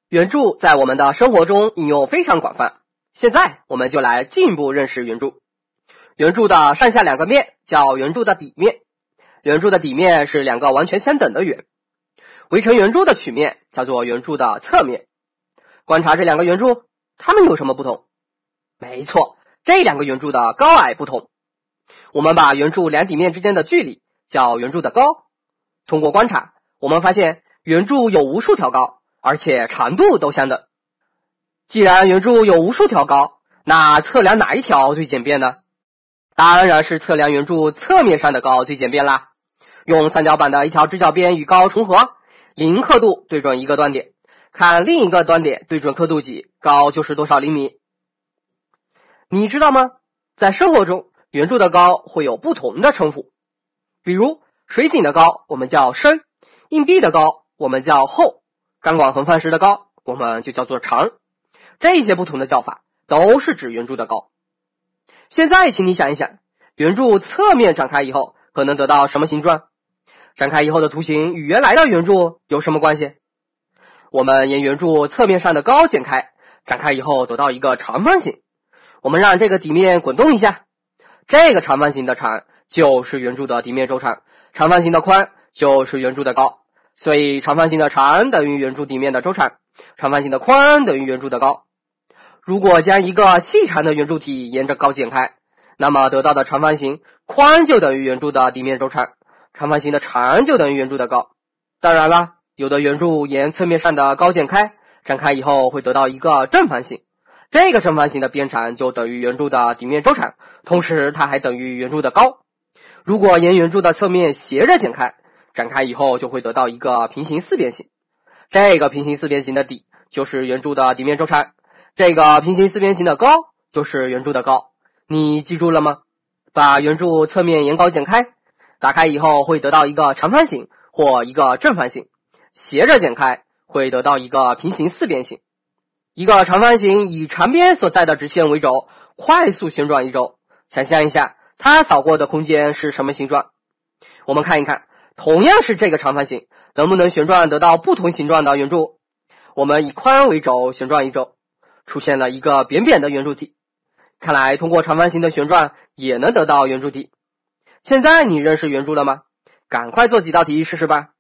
圆柱在我们的生活中应用非常广泛，现在我们就来进一步认识圆柱。圆柱的上下两个面叫圆柱的底面，圆柱的底面是两个完全相等的圆。围成圆柱的曲面叫做圆柱的侧面。观察这两个圆柱，它们有什么不同？没错，这两个圆柱的高矮不同。我们把圆柱两底面之间的距离叫圆柱的高。通过观察，我们发现圆柱有无数条高，而且长度都相等。既然圆柱有无数条高，那测量哪一条最简便呢？当然是测量圆柱侧面上的高最简便啦。用三角板的一条直角边与高重合，0刻度对准一个端点，看另一个端点对准刻度几，高就是多少厘米。你知道吗？在生活中，圆柱的高会有不同的称呼。比如水井的高我们叫深，硬币的高我们叫厚，钢管横放石的高我们就叫做长。这些不同的叫法都是指圆柱的高。现在请你想一想，圆柱侧面展开以后可能得到什么形状？展开以后的图形与原来的圆柱有什么关系？我们沿圆柱侧面上的高剪开，展开以后得到一个长方形。我们让这个底面滚动一下，这个长方形的长就是圆柱的底面周长，长方形的宽就是圆柱的高，所以长方形的长等于圆柱底面的周长，长方形的宽等于圆柱的高。如果将一个细长的圆柱体沿着高剪开，那么得到的长方形宽就等于圆柱的底面周长，长方形的长就等于圆柱的高。当然了，有的圆柱沿侧面上的高剪开，展开以后会得到一个正方形，这个正方形的边长就等于圆柱的底面周长，同时它还等于圆柱的高。如果沿圆柱的侧面斜着剪开，展开以后就会得到一个平行四边形，这个平行四边形的底就是圆柱的底面周长，这个平行四边形的高就是圆柱的高。你记住了吗？把圆柱侧面沿高剪开，打开以后会得到一个长方形或一个正方形，斜着剪开会得到一个平行四边形。一个长方形以长边所在的直线为轴，快速旋转一周，想象一下它扫过的空间是什么形状？我们看一看，同样是这个长方形，能不能旋转得到不同形状的圆柱？我们以宽为轴旋转一周，出现了一个扁扁的圆柱体。看来通过长方形的旋转也能得到圆柱体。现在你认识圆柱了吗？赶快做几道题试试吧。